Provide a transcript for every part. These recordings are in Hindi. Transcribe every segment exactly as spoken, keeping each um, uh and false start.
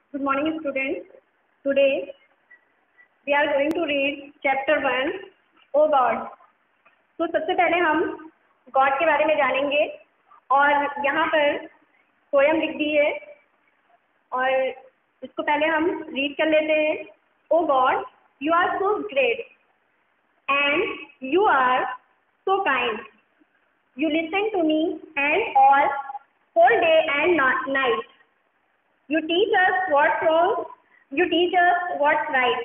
Good morning, students. Today we are going to read chapter one, O God. तो सबसे पहले हम गॉड के बारे में जानेंगे और यहाँ पर पोयम लिख दी है और इसको पहले हम रीड कर लेते हैं. Oh god, you are so great and you are so kind. You listen to me and all whole day and night. You teach us what's wrong. You teach us what's right.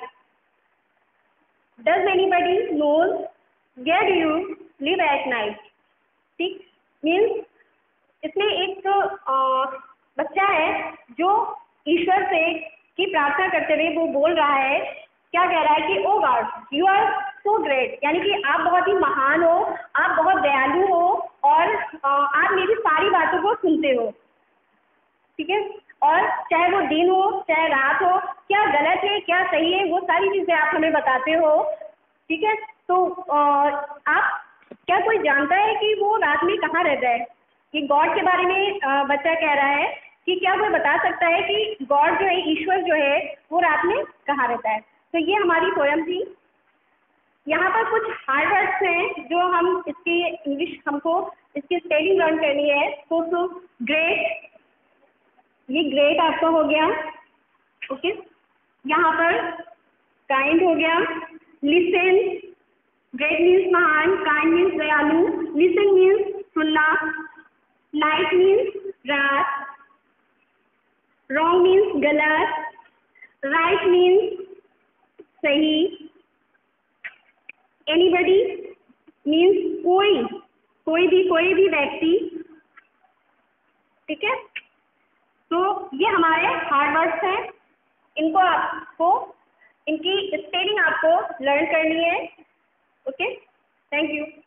Does anybody knows where do you live at night? ठीक मीन्स इसमें एक आ, बच्चा है जो ईश्वर से की प्रार्थना करते हुए वो बोल रहा है, क्या कह रहा है कि oh god you are so great, यानी कि आप बहुत ही महान हो, आप बहुत दयालु हो और आ, आप मेरी सारी बातों को सुनते हो. ठीक है, और चाहे वो दिन हो चाहे रात हो, क्या गलत है क्या सही है वो सारी चीज़ें आप हमें बताते हो. ठीक है, तो आ, आप क्या कोई जानता है कि वो रात में कहाँ रहता है? कि गॉड के बारे में आ, बच्चा कह रहा है कि क्या कोई बता सकता है कि गॉड जो है, ईश्वर जो है, वो रात में कहाँ रहता है. तो ये हमारी पोयम थी. यहाँ पर कुछ हार्ड वर्ड्स हैं जो हम इसकी इंग्लिश हमको इसकी स्पेलिंग लर्न करनी है. तो सो ग्रेट, ये ग्रेट आपका हो गया. ओके, यहाँ पर काइंड हो गया. लिसन, ग्रेट मीन्स महान, काइंड मीन्स दयालु, लिसन मीन्स सुनना, नाइट मीन्स रात, रॉन्ग मीन्स गलत, राइट मीन्स सही, एनीबडी मीन्स कोई, कोई भी कोई भी व्यक्ति. ठीक है, तो ये हमारे हार्ड वर्ड्स हैं. इनको आपको इनकी स्पेलिंग आपको लर्न करनी है. Okay, thank you.